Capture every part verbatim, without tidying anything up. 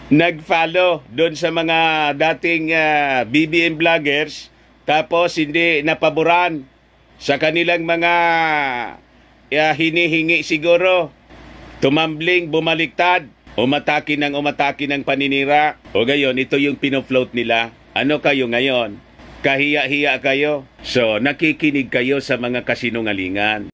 nag-follow doon sa mga dating uh, B B M vloggers tapos hindi napaboran sa kanilang mga uh, hinihingi siguro. Tumambling, bumaliktad, umatake ng umatake ng paninira. O gayon, ito yung pinofloat nila. Ano kayo ngayon? Kahiya-hiya kayo. So, nakikinig kayo sa mga kasinungalingan.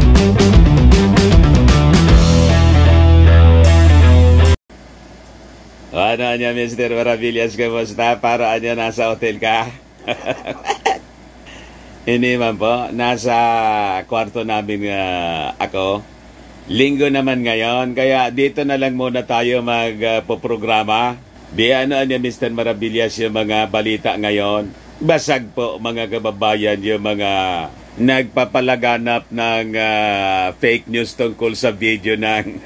Ano niya, Mister Maravillas, kamusta? Paraan niya nasa hotel ka? Hindi man po. Nasa kwarto namin uh, ako. Linggo naman ngayon, kaya dito na lang muna tayo magpoprograma. Uh, Di ano niya, Mister Maravillas, yung mga balita ngayon. Basag po, mga kababayan, yung mga nagpapalaganap ng uh, fake news tungkol sa video ng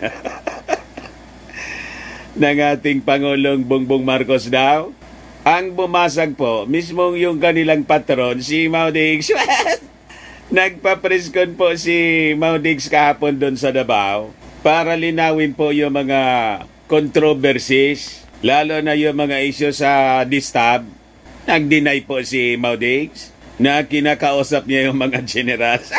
ng ating Pangulong Bongbong Marcos daw. Ang bumasag po, mismong yung kanilang patron, si Maudig's. Nagpa-preskon po si Maudig's kahapon doon sa Davao para linawin po yung mga controversies, lalo na yung mga issue sa distab. Nag-deny po si Maudig's na kinakausap niya yung mga generals.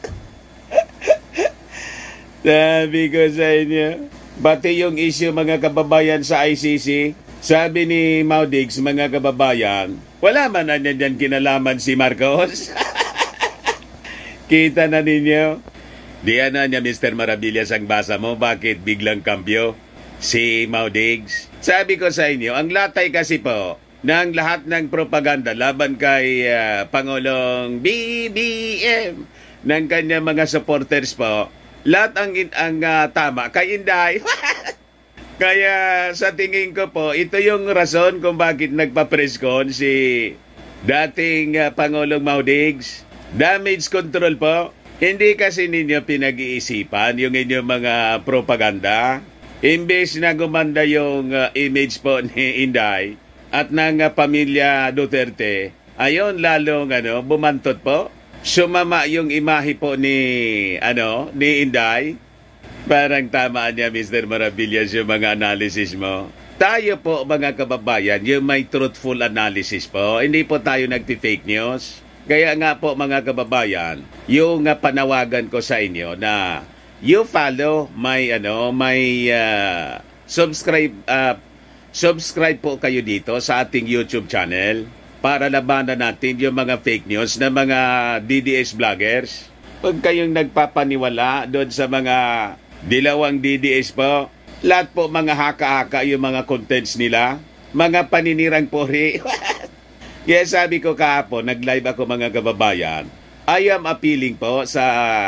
Sabi ko sa inyo, pati yung issue mga kababayan sa I C C, sabi ni Maudig's, mga kababayan, wala man na dyan kinalaman si Marcos. Kita na ninyo. Di ano niya, Mister Maravillas, ang basa mo, bakit biglang kambyo si Maudig's? Sabi ko sa inyo, ang latay kasi po ng lahat ng propaganda laban kay uh, Pangulong B B M ng kanyang mga supporters po, lahat ang, ang uh, tama kay Inday. Kaya sa tingin ko po, ito yung rason kung bakit nagpa-preskon si dating uh, Pangulong Maudig's. Damage control po. Hindi kasi ninyo pinag-iisipan yung inyong mga propaganda. Imbes na gumanda yung uh, image po ni Inday at ng uh, pamilya Duterte, ayon lalong ano, bumantot po. Sumama yung imahe po ni, ano, ni Inday. Parang tama niya, Mister Maravillas, yung mga analysis mo. Tayo po, mga kababayan, yung may truthful analysis po. Hindi po tayo nagti-fake news. Kaya nga po, mga kababayan, yung uh, panawagan ko sa inyo na you follow my, ano, my uh, subscribe, uh, subscribe po kayo dito sa ating YouTube channel para labanan natin yung mga fake news na mga D D S vloggers. Huwag kayong nagpapaniwala doon sa mga dilawang D D S po. Lahat po mga haka-haka yung mga contents nila. Mga paninirang puri. Kaya sabi ko kahapon, nag-live ako mga kababayan, I am appealing po sa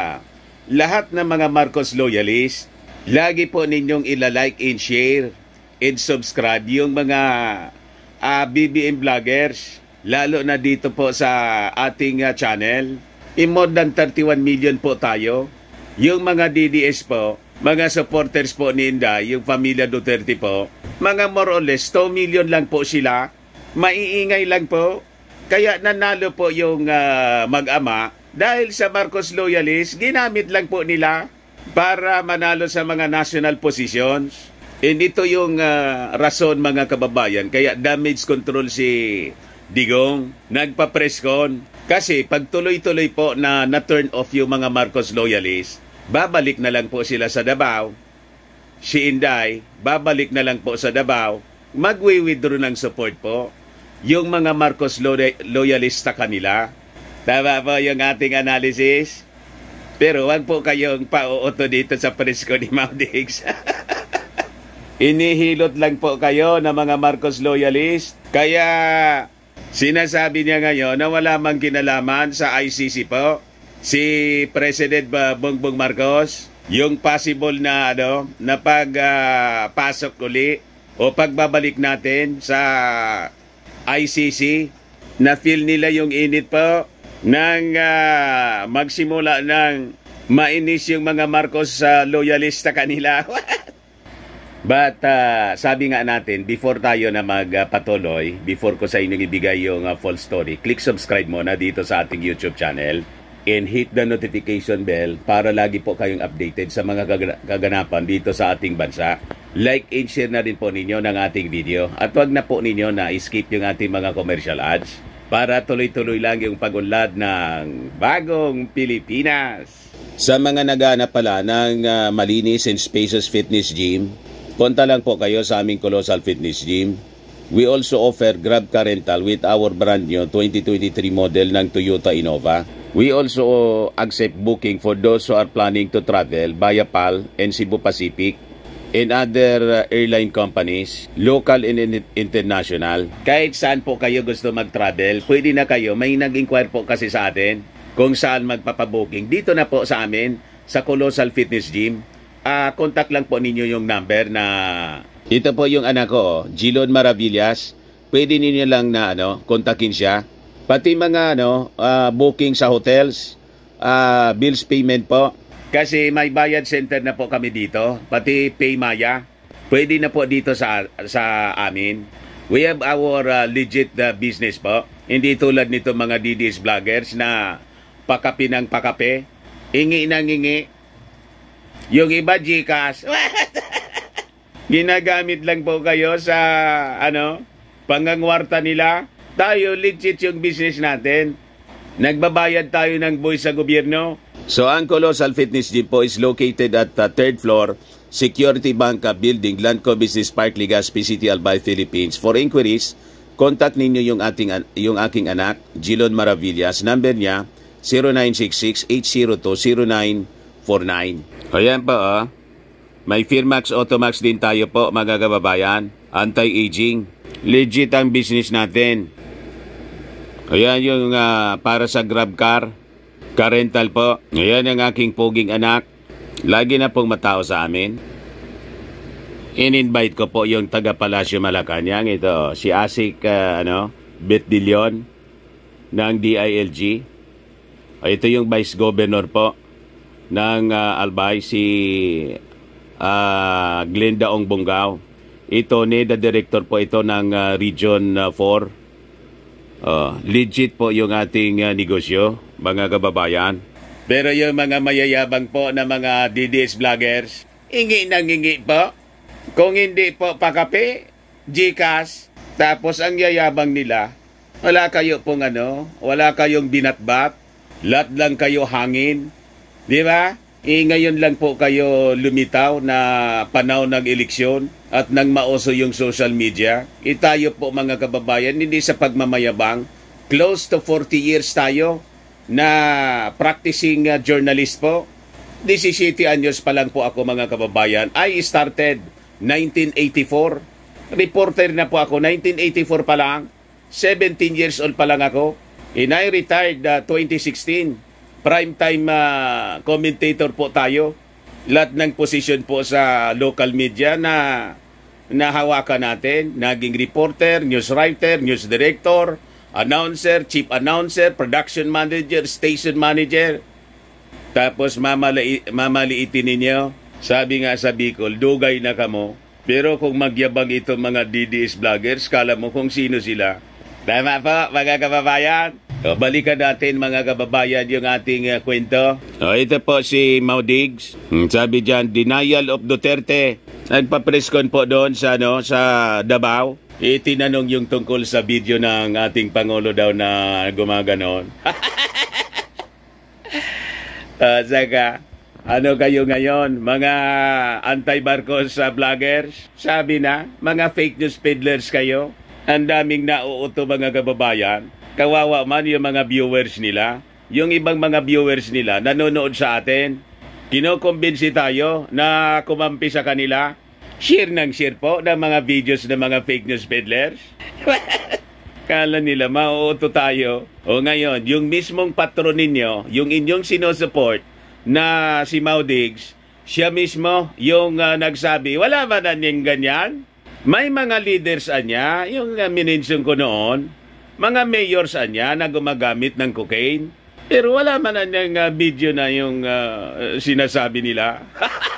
lahat ng mga Marcos loyalists. Lagi po ninyong ilalike and share and subscribe yung mga uh, B B M vloggers. Lalo na dito po sa ating uh, channel. In more than thirty-one million po tayo. Yung mga D D S po, mga supporters po ni Inday, yung pamilya Duterte po, mga more or less two million lang po sila. Maiingay lang po. Kaya nanalo po yung uh, mag-ama dahil sa Marcos loyalists, ginamit lang po nila para manalo sa mga national positions. And ito yung uh, rason, mga kababayan. Kaya damage control si Digong, nagpa-preskon. Kasi pag tuloy-tuloy po na na-turn off yung mga Marcos loyalists, babalik na lang po sila sa Davao. Si Inday, babalik na lang po sa Davao. Magwi-withdraw ng support po yung mga Marcos lo- loyalista kanila. Tama po yung ating analysis. Pero wag po kayong pauuto dito sa presko ni Maudig's. Inihilot lang po kayo ng mga Marcos loyalist. Kaya sinasabi niya ngayon na wala mang kinalaman sa I C C po si President Bongbong Marcos, yung possible na ano na pagpasok uh, uli o pagbabalik natin sa I C C, na feel nila yung init po nang uh, magsimula ng mainis yung mga Marcos uh, loyalista kanila. But uh, sabi nga natin, before tayo na magpatuloy, uh, before ko sa inyo ibigay yung uh, full story, click subscribe muna dito sa ating YouTube channel and hit the notification bell para lagi po kayong updated sa mga kaganapan dito sa ating bansa. like and share na rin po ninyo ng ating video. At wag na po ninyo na skip yung ating mga commercial ads para tuloy-tuloy lang yung pag-unlad ng bagong Pilipinas. Sa mga naghahanap pala ng uh, malinis and spacious fitness gym, punta lang po kayo sa aming Colossal Fitness Gym. We also offer Grab Car Rental with our brand new twenty twenty-three model ng Toyota Innova. We also accept booking for those who are planning to travel via P A L and Cebu Pacific and other airline companies, local and international. Kahit saan po kayo gusto mag-travel, pwede na kayo. May nag-inquire po kasi sa atin kung saan magpapabooking. Dito na po sa amin, sa Colossal Fitness Gym. Uh, contact lang po ninyo yung number na... Ito po yung anak ko, Gilon Maravillas. Pwede ninyo lang na ano, kontakin siya. Pati mga ano, uh, booking sa hotels, uh, bills payment po. Kasi may bayad center na po kami dito, pati Paymaya. Pwede na po dito sa sa amin. We have our uh, legit uh, business po. Hindi tulad nito mga D D S vloggers na pakapi ng pakape, ingi ng ingi. Yung iba Gcash. Ginagamit lang po kayo sa ano, pangangwarta nila. Tayo legit yung business natin. Nagbabayad tayo ng buwis sa gobyerno. So, ang Colossal Fitness Gym po is located at the third floor, Security Banca Building, Landco Business Park, Legazpi City, Albay, Philippines. For inquiries, contact ninyo yung, ating, yung aking anak, Gilon Maravillas. Number niya, zero nine six six, eight zero two, zero nine four nine. Ayan po, oh. May Firmax Automax din tayo po, mga kababayan. Anti-aging. Legit ang business natin. Ayan yung uh, para sa Grab Car. Car rental po. Ayan ang aking poging anak. Lagi na pong matao sa amin. In-invite ko po yung taga Palacio Malacanang. Ito, si Asik uh, ano, Betdilion ng D I L G. Ito yung Vice Governor po ng uh, Albay, si uh, Glenda Ong Bongao. Ito, NEDA Director po ito ng uh, Region uh, four. Uh, legit po yung ating uh, negosyo, mga kababayan. Pero yung mga mayayabang po na mga D D S vloggers, ingi nang ingi po. Kung hindi po pakape, Gcash, tapos ang yayabang nila, wala kayo pong ano, wala kayong binatbat, lahat lang kayo hangin. Di ba? E ngayon lang po kayo lumitaw na panahon ng eleksyon at nang mauso yung social media. E tayo po mga kababayan, hindi sa pagmamayabang, close to forty years tayo na practicing uh, journalist po. seventeen anyos pa lang po ako mga kababayan. I started nineteen eighty-four. Reporter na po ako, nineteen eighty-four pa lang. seventeen years old pa lang ako. And I retired uh, twenty sixteen. Primetime uh, commentator po tayo. Lahat ng position po sa local media na nahawakan natin. Naging reporter, news writer, news director, announcer, chief announcer, production manager, station manager. Tapos mamali mamaliitin ninyo. Sabi nga sa Bicol, dugay na kamo. Pero kung magyabang itong mga D D S vloggers, kala mo kung sino sila. Tama po, mga kababayan. O, balikan natin mga kababayan yung ating uh, kwento. O, ito po si Maudigs. Sabi dyan, denial of Duterte. Nagpa-press con po doon sa, no, sa Davao. Itinanong yung tungkol sa video ng ating Pangulo daw na gumaganon. uh, saka, ano kayo ngayon, mga anti-Marcos uh, vloggers? Sabi na, mga fake news peddlers kayo. Ang daming nauuto mga kababayan. Kawawa man yung mga viewers nila. Yung ibang mga viewers nila nanonood sa atin. Kinokumbinsi tayo na kumampi sa kanila. Share ng share po ng mga videos ng mga fake news peddlers. Kala nila mauuto tayo. O ngayon, yung mismong patron ninyo, yung inyong sinusupport na si Maudigs, siya mismo yung uh, nagsabi, wala ba na niyang ganyan? May mga leaders anya, yung uh, minensyon ko noon, mga mayors anya na gumagamit ng cocaine. Pero wala man na niyang uh, video na yung uh, sinasabi nila.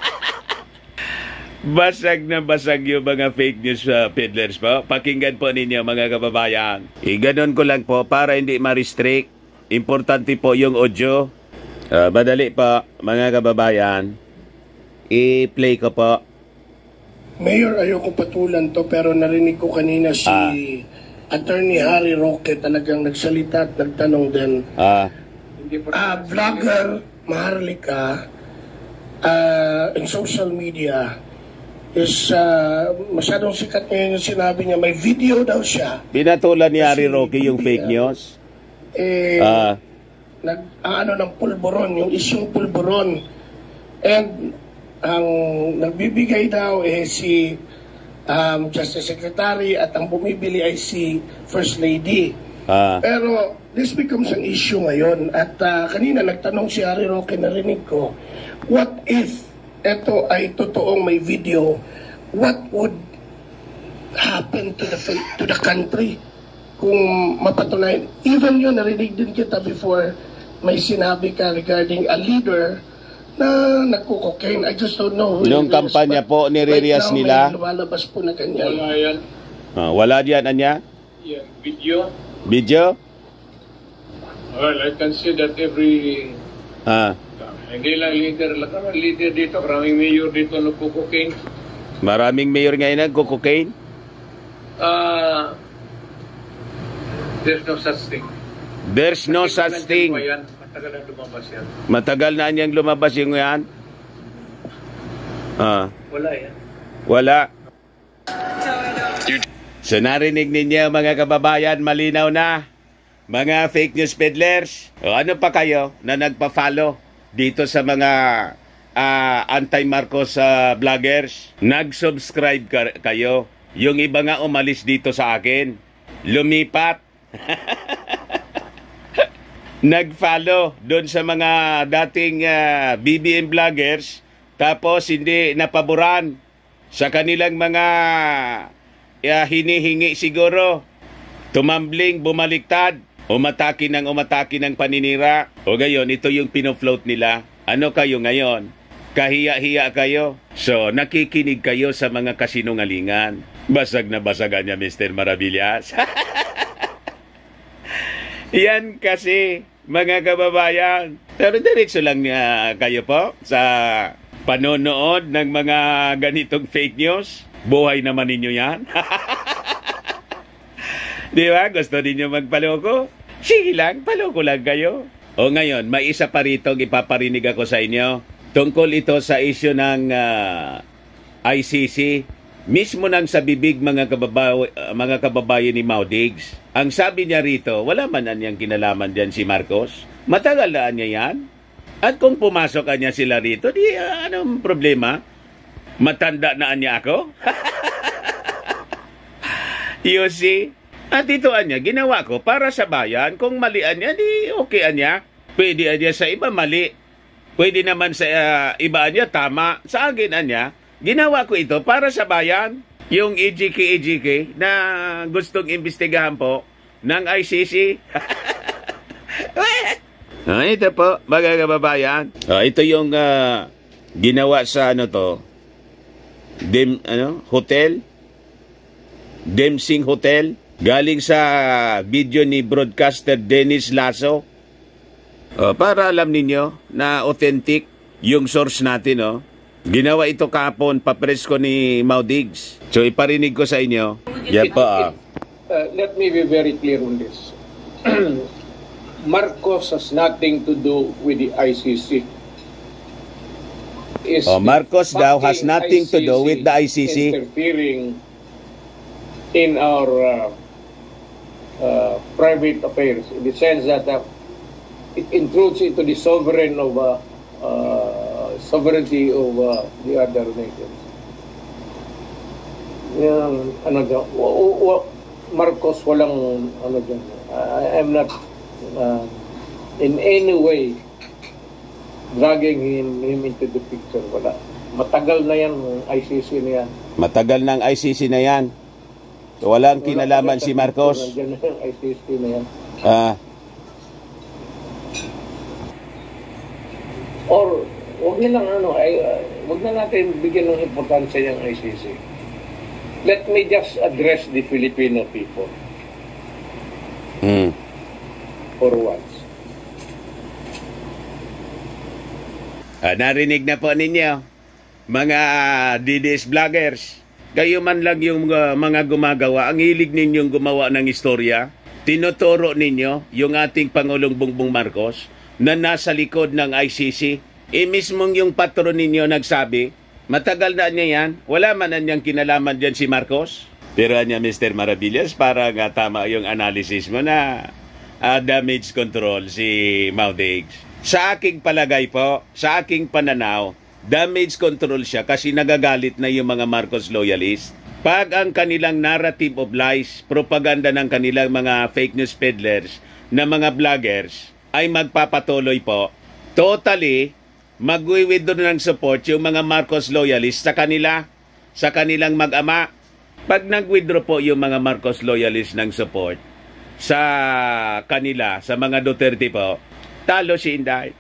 Basag na basag yung mga fake news uh, peddlers po. Pakinggan po ninyo mga kababayan. E, ganun ko lang po para hindi ma-restrict. Importante po yung audio. Uh, madali po mga kababayan. I-play ko po. Mayor, ayoko patulan to, pero narinig ko kanina si Ah. Attorney Harry Roque talagang nagsalita at nagtanong din. Ah, Ah, vlogger, Maharlika, ah, in social media, is ah, masyadong sikat ngayon yung sinabi niya, may video daw siya. pinatulan ni Harry Roque yung fake news. Eh, Ah, nag ah, ano ng pulburon, yung isyong pulburon. And ang nagbibigay daw eh si um, Justice Secretary at ang bumibili ay si First Lady. ah, Pero this becomes an issue ngayon. At ah, kanina nagtanong si Harry Roque, narinig ko, what if ito ay totoong may video, what would happen to the to the country kung mapatunayan? Even yun, narinig din kita before, may sinabi ka regarding a leader na nagko-cocaine. I just don't know. Nung kampanya po, niririas right now, nila. May lumalabas po na ganyan. Wala yan. ah, wala diyan, Anya? Yan, video. Video? Well, I can see that every... Ah, Hindi lang leader lang. Karang leader dito, karaming mayor dito nagkukuking. maraming mayor ngayon nagko-cocaine. Ah... there's no such thing. There's no such thing. Yan, matagal na lumabas yan. Matagal na niyang lumabas yung yan. Ah, Wala yan. wala. So narinig ninyo mga kababayan, malinaw na. Mga fake news peddlers. O ano pa kayo na nagpa-follow dito sa mga ah, anti-Marcos ah, vloggers? Nag-subscribe ka- kayo. Yung iba nga umalis dito sa akin. Lumipat. Nag-follow doon sa mga dating ah, B B M vloggers, tapos hindi napaboran sa kanilang mga ah, hinihingi siguro. Tumambling, bumaliktad, umatake ng umatake ng paninira. O gayon, ito yung pinofloat nila. Ano kayo ngayon? Kahiya-hiya kayo. So, nakikinig kayo sa mga kasinungalingan. Basag na basagan niya, Mister Maravillas. Yan kasi, mga kababayan. Pero diretso lang uh, kayo po sa panonood ng mga ganitong fake news. Buhay naman ninyo yan. Di ba? Gusto ninyo magpaloko? Sige lang, paloko lang kayo. O ngayon, may isa pa rito ipaparinig ako sa inyo. Tungkol ito sa issue ng uh, I C C. Mismo nang sa bibig mga, kababa- mga kababayan ni Mau Diggs. Ang sabi niya rito, wala man na niyang kinalaman dyan si Marcos. Matagal na niya yan. At kung pumasok niya sila rito, di uh, anong problema? Matanda na niya ako? You see? At ito niya, ginawa ko para sa bayan. Kung malian niya, di okay niya. Pwede niya sa iba mali. Pwede naman sa uh, iba niya tama. Sa akin niya, ginawa ko ito para sa bayan. Yung E G K E G K na gustong imbestigahan po ng I C C. Ah, ito po, mga kababayan. Ah, ito yung uh, ginawa sa ano to, Dem, ano, hotel, Demsing Hotel. Galing sa video ni broadcaster Dennis Lasso. Uh, para alam ninyo na authentic yung source natin, oh. Ginawa ito kapon, papresko ni Mau Diggs. So iparinig ko sa inyo. Yan pa. Uh, let me be very clear on this. Marcos has nothing to do with the I C C. Is Oh, Marcos the daw has fucking nothing to do with the I C C. interfering in our uh, uh, private affairs, in the sense that uh, it intrudes into the sovereign of uh, uh, sovereignty of uh, the other nations. Yan, ano dyan, wa- wa- wa- Marcos walang ano dyan. I am not uh, in any way dragging him, him into the picture. Wala. Matagal na yan, I C C na yan. Matagal ng I C C na yan. So, walang kinalaman si Marcos. Nandiyan na yung I C C na yan. Ah, Or, wag nilang ano, ay, uh, wag na natin bigyan ng importansya yung I C C. Let me just address the Filipino people hmm. for once. Ah, narinig na po ninyo, mga D D S vloggers. Kayo man lang yung uh, mga gumagawa, ang hilig ninyong gumawa ng istorya. Tinuturo ninyo yung ating Pangulong Bongbong Marcos na nasa likod ng I C C. E mismong yung patron ninyo nagsabi, matagal na niya yan, wala man na niyang kinalaman dyan si Marcos. Pero niya, Mister Maravillas, para nga tama yung analysis mo na uh, damage control si Maudigs. Sa aking palagay po, sa aking pananaw, damage control siya kasi nagagalit na yung mga Marcos loyalists. Pag ang kanilang narrative of lies, propaganda ng kanilang mga fake news peddlers na mga vloggers ay magpapatuloy po, totally mag-withdraw ng support yung mga Marcos loyalists sa kanila, sa kanilang mag-ama. Pag nag-withdraw po yung mga Marcos loyalists ng support sa kanila, sa mga Duterte po, talo si Inday.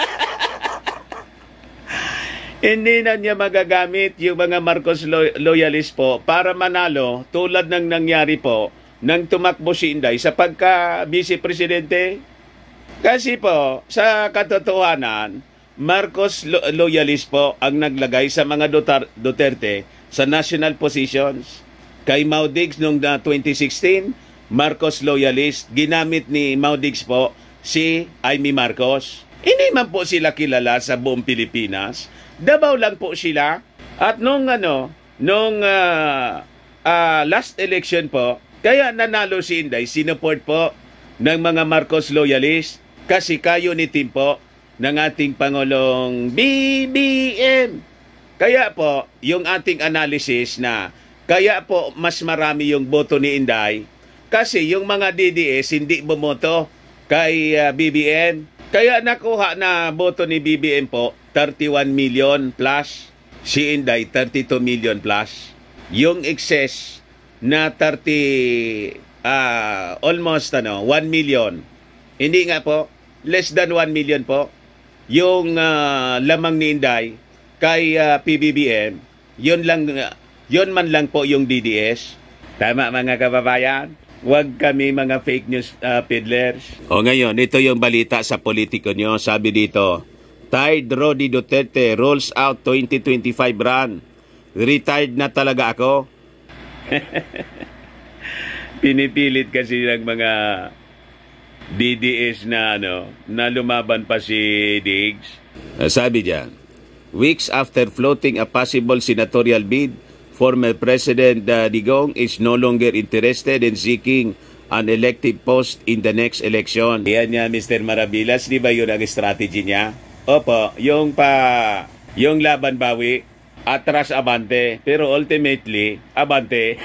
Hindi na niya magagamit yung mga Marcos lo- loyalist po para manalo tulad ng nangyari po nang tumakbo si Inday sa pagka-vice presidente. Kasi po, sa katotohanan, Marcos lo- loyalist po ang naglagay sa mga Dutar- Duterte sa national positions. Kay Maudigs noong uh, twenty sixteen, Marcos loyalist, ginamit ni Maudigs po si Amy Marcos. Hindi man po sila kilala sa buong Pilipinas. Davao lang po sila. At nung ano, nung uh, uh, last election po, kaya nanalo si Inday, sinuport po ng mga Marcos loyalist kasi kayo ni team po ng ating Pangulong B B M. Kaya po, yung ating analysis na kaya po mas marami yung boto ni Inday kasi yung mga D D S hindi bumoto kay uh, B B M. Kaya nakuha na boto ni B B M po, thirty-one million plus. Si Inday, thirty-two million plus. Yung excess na thirty, uh, almost ano, one million. Hindi nga po, less than one million po. Yung uh, lamang ni Inday kay uh, P B B M, yun, lang, uh, yun man lang po yung D D S. Tama mga kababayan? Huwag kami mga fake news uh, peddlers. O ngayon, ito yung balita sa politiko nyo. Sabi dito, Tired Rodi Duterte rolls out twenty twenty-five run. Retired na talaga ako. Pinipilit kasi ng mga D D S na ano, na lumaban pa si Diggs. Uh, sabi diyan, weeks after floating a possible senatorial bid, former President uh, Digong is no longer interested in seeking an elective post in the next election. Yan niya, Mister Maravillas, di ba yun ang strategy niya? Opo, yung pa, yung laban bawi, atras abante, pero ultimately, abante.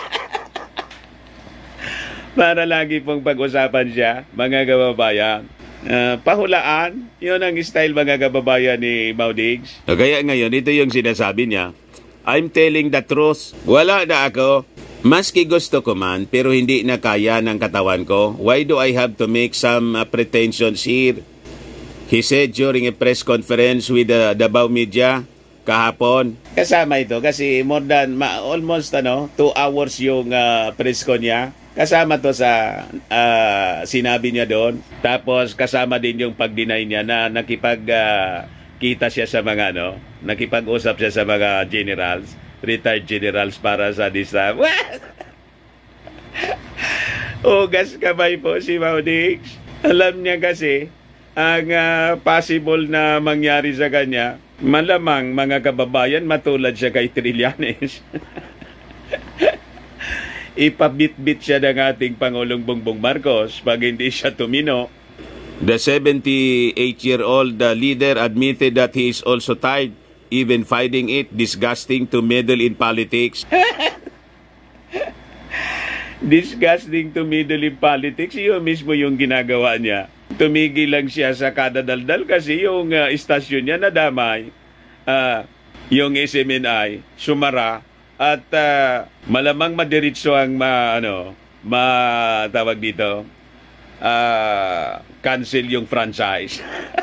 Para lagi pong pag-usapan siya, mga kababayan. Uh, pahulaan, yun ang style mga kababayan ni Maudigs. Kaya ngayon, ito yung sinasabi niya, I'm telling the truth. Wala na ako. Maski gusto ko man, pero hindi na kaya ng katawan ko. Why do I have to make some uh, pretensions here? He said during a press conference with the Davao media kahapon. Kasama ito kasi more than, ma, almost ano, two hours yung uh, press ko niya. Kasama to sa uh, sinabi niya doon. Tapos kasama din yung pag-deny niya na nakipag... Uh, kita siya sa mga ano, nakipag-usap siya sa mga generals, retired generals para sa disam. Ugas kamay po si Maudigs. Alam niya kasi, ang uh, possible na mangyari sa kanya, malamang mga kababayan, matulad siya kay Trillanes. Ipabit-bit siya ng ating Pangulong Bongbong Marcos pag hindi siya tumino. The seventy-eight-year-old uh, leader admitted that he is also tired, even finding it disgusting to meddle in politics. Disgusting to meddle in politics, yun mismo yung ginagawa niya. Tumigil lang siya sa kadadaldal kasi yung uh, istasyon niya nadamay, uh, yung S M N I, sumara, at uh, malamang madiritso ang ma, ano, matawag dito, Uh, cancel yung franchise.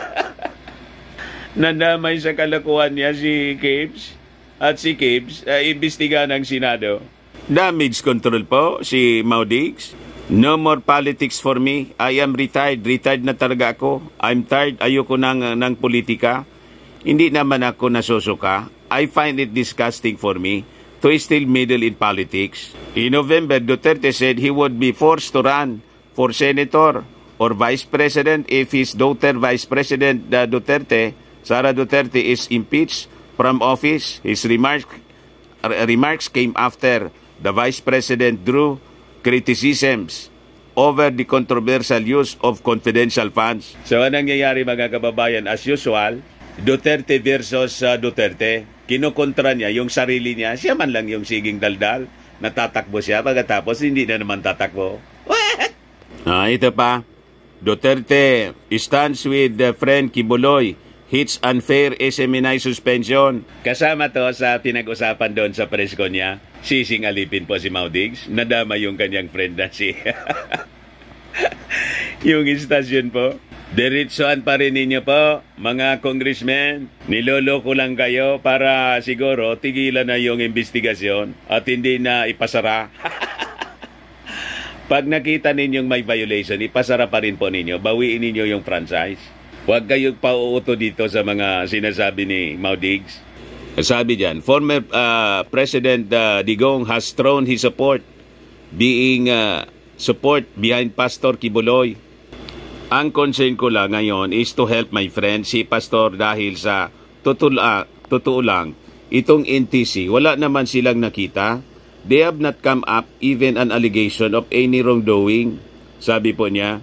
Nandamay sa kalakuhan niya si Gibbs at si Gibbs uh, imbestiga ng Senado. Damage control po si Maudigs. No more politics for me. I am retired. Retired na talaga ako. I'm tired. Ayoko ng, ng politika. Hindi naman ako nasusuka. I find it disgusting for me to still meddle in politics. In November, Duterte said he would be forced to run for senator or vice president if his daughter, Vice President uh, Duterte, Sara Duterte, is impeached from office. His remarks, uh, remarks came after the vice president drew criticisms over the controversial use of confidential funds. So anong nangyayari mga kababayan? As usual, Duterte versus uh, Duterte. Kinukontra niya yung sarili niya. Siya man lang yung siging daldal. Natatakbo siya. Pagkatapos hindi na naman tatakbo. What? Ah, ito pa. Duterte stands with the friend Kibuloy. Hits unfair S M N I suspension. Kasama to sa pinag-usapan doon sa presko niya. Sising alipin po si Maudigs. Nadama yung kanyang friend na si... yung istasyon po. Diretsoan pa rin ninyo po, mga congressmen. Niloloko lang kayo para siguro tigilan na yung investigasyon at hindi na ipasara. Pag nakita ninyong may violation, ipasara pa rin po ninyo. Bawiin ninyo yung franchise. Huwag kayong pauuto dito sa mga sinasabi ni Maudigs. Sabi dyan, former uh, President uh, Digong has thrown his support being uh, support behind Pastor Kibuloy. Ang concern ko lang ngayon is to help my friend si Pastor dahil sa tutula, totoo lang, itong N T C, wala naman silang nakita. They have not come up even an allegation of any wrongdoing. Sabi po niya.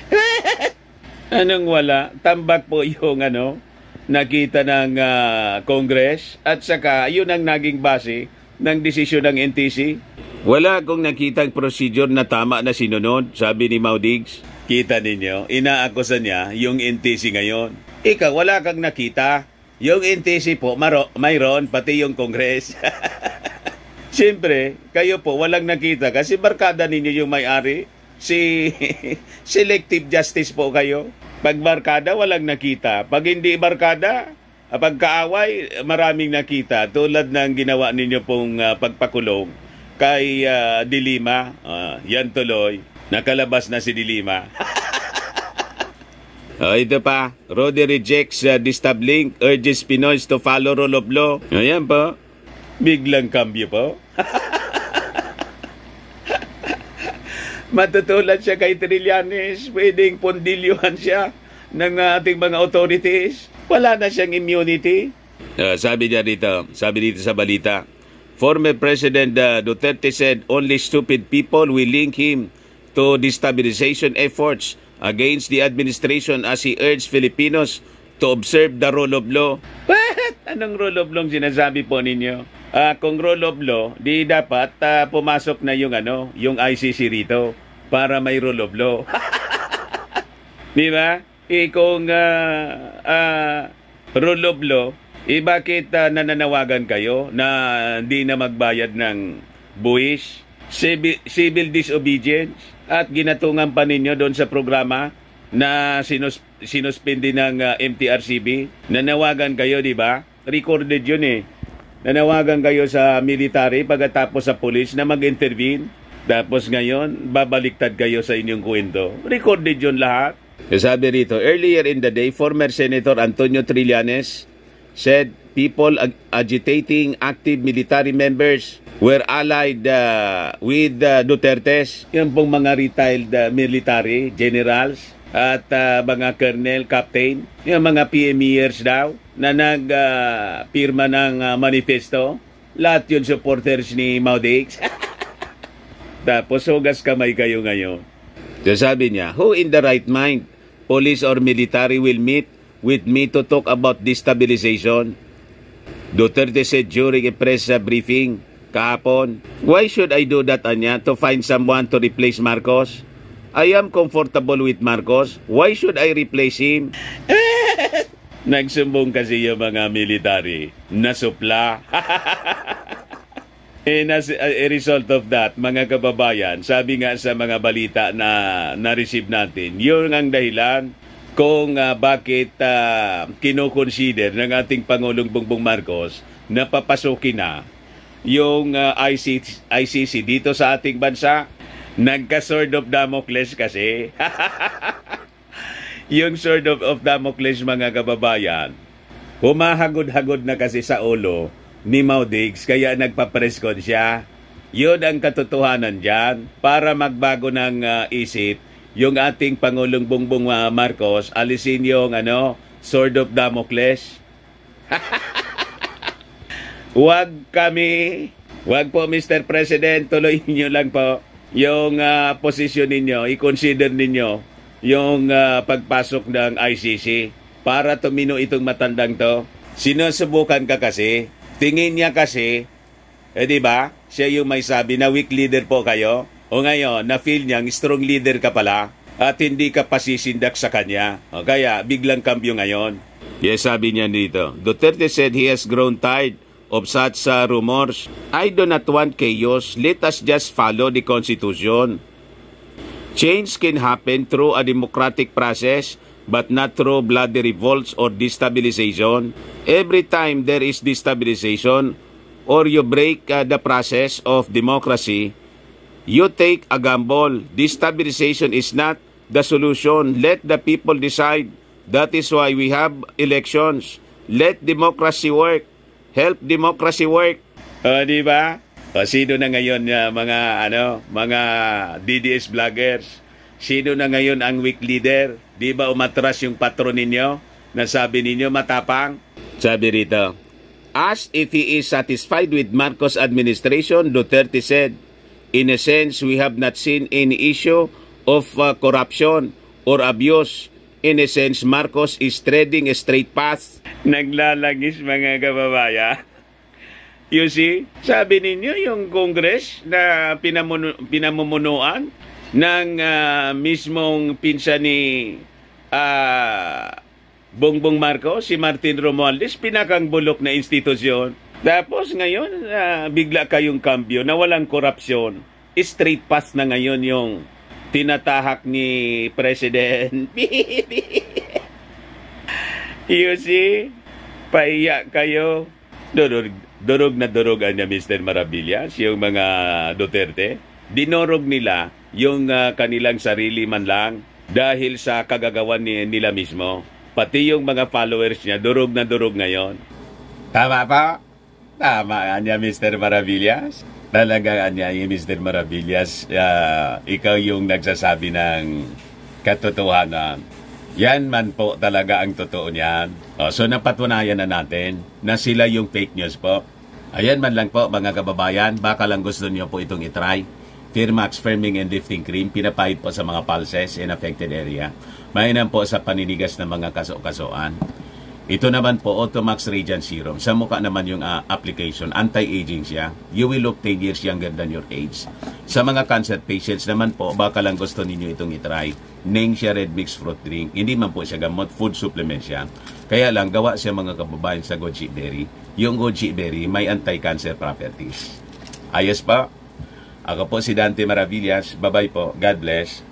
Anong wala? Tambak po yung ano, nakita ng uh, Congress at saka yun ang naging base ng desisyon ng N T C. Wala akong nakitang procedure na tama na sinunod, sabi ni Maudigs. Kita ninyo, inaakusan niya yung N T C ngayon. Ikaw, wala kang nakita. Yung N T C po, maro, mayroon, pati yung Congress. Siyempre, kayo po walang nakita kasi barkada ninyo yung may-ari. Si selective justice po kayo. Pag barkada, walang nakita. Pag hindi barkada, pagkaaway, maraming nakita. Tulad ng ginawa ninyo pong uh, pagpakulong kay uh, Dilima. Uh, yan tuloy. Nakalabas na si Dilima. Oh, ito pa. Rode rejects uh, Distablink, urges Pinoys to follow rule of law. Ayan po. Biglang kambyo po. Matutulad siya kay Trillanes. Pwedeng pondilyuhan siya ng ating mga authorities. Wala na siyang immunity. Uh, sabi niya dito, sabi dito sa balita, former President uh, Duterte said only stupid people will link him to destabilization efforts against the administration as he urged Filipinos to observe the rule of law. What? Anong rule of law sinasabi po ninyo? Uh, kung rule of law, di dapat uh, pumasok na yung ano, yung I C C rito para may rule of law. Di ba? E kung uh, uh, rule of law, e bakit uh, nananawagan kayo na hindi na magbayad ng buwis, civil, civil disobedience, at ginatungan pa ninyo doon sa programa na sinus, sinuspindi ng uh, M T R C B? Nanawagan kayo, di ba? Recorded yun eh. Nanawagan kayo sa military pagkatapos sa police na mag-intervene. Tapos ngayon, babaliktad kayo sa inyong kwento. Recorded yun lahat. Sabi rito, earlier in the day, former Senator Antonio Trillanes said people ag- agitating active military members were allied uh, with uh, Dutertes. Yan pong mga retired uh, military generals at uh, mga colonel, captain, yung mga P M Ers daw na nag-pirma uh, ng uh, manifesto. Lahat yun supporters ni Maudigs. Tapos hugas kamay kayo ngayon. So sabi niya, who in the right mind, police or military, will meet with me to talk about destabilization? Duterte said during a press uh, briefing kahapon, why should I do that, Anya, to find someone to replace Marcos? I am comfortable with Marcos. Why should I replace him? Nagsumbong kasi yung mga military na supla. And as a result of that, mga kababayan, sabi nga sa mga balita na na-receive natin, yun ang dahilan kung uh, bakit uh, kinoconsider ng ating Pangulong Bongbong Marcos na papasukin na yung uh, I C C dito sa ating bansa. Nagka-sword of Damocles kasi. Yung sword of, of Damocles, mga kababayan, humahagod-hagod na kasi sa ulo ni Mau Diggs, kaya nagpa-press con siya. Yun ang katotohanan dyan. Para magbago ng uh, isip, yung ating Pangulong Bongbong uh, Marcos, alisin yung ano, Sword of Damocles. Huwag kami, huwag po Mister President, tuloy niyo lang po yung uh, posisyon ninyo, i-consider ninyo yung uh, pagpasok ng I C C para tumino itong matandang to. Sinusubukan ka kasi, tingin niya kasi, eh di ba, siya yung may sabi na weak leader po kayo. O ngayon, na-feel niyang strong leader ka pala at hindi ka pasisindak sa kanya. O kaya, biglang kambyo ngayon. Yes, sabi niya dito, Duterte said he has grown tired of such uh, rumors. I do not want chaos. Let us just follow the Constitution. Change can happen through a democratic process, but not through bloody revolts or destabilization. Every time there is destabilization or you break uh, the process of democracy, you take a gamble. Destabilization is not the solution. Let the people decide. That is why we have elections. Let democracy work. Help democracy work. Uh, di ba? O, sino na ngayon uh, mga ano, mga D D S vloggers? Sino na ngayon ang weak leader? Di ba umatras yung patron ninyo? Nasabi ninyo matapang? Sabi rito, asked if he is satisfied with Marcos administration, Duterte said, in a sense, we have not seen any issue of uh, corruption or abuse. In a sense, Marcos is treading a straight path. Naglalagis mga kababayan. You see, sabi ninyo yung Congress na pinamuno, pinamumunuan ng uh, mismong pinsan ni uh, Bongbong Marcos, si Martin Romualdez, pinakang bulok na institusyon. Tapos ngayon, uh, bigla kayong kambyo na walang korupsyon. Straight path na ngayon yung tinatahak ni President. You see, paiyak kayo. Durog, durog na durog niya Mister Maravillas, yung mga Duterte. Dinorog nila yung uh, kanilang sarili man lang dahil sa kagagawan ni, nila mismo. Pati yung mga followers niya, durog na durog ngayon. Tama pa? Tama niya Mister Maravillas. Talaga niya yung Mister Maravillas, uh, ikaw yung nagsasabi ng katotohanan. Yan man po talaga ang totoo niyan. O, so napatunayan na natin na sila yung fake news po. Ayan man lang po mga kababayan, baka lang gusto niyo po itong itry. Firmax Firming and Lifting Cream, pinapahid po sa mga pulses in affected area. Mainam po sa paninigas ng mga kaso-kasoan. Ito naman po, Automax Radiant Serum. Sa mukha naman yung uh, application, anti-aging siya. You will look ten years younger than your age. Sa mga cancer patients naman po, baka lang gusto ninyo itong itry. Ningxia Red Mix Fruit Drink. Hindi man po siya gamot, food supplement siya. Kaya lang, gawa siya mga kababayan sa goji berry. Yung goji berry may anti-cancer properties. Ayos pa. Ako po si Dante Maravillas. Bye-bye po. God bless.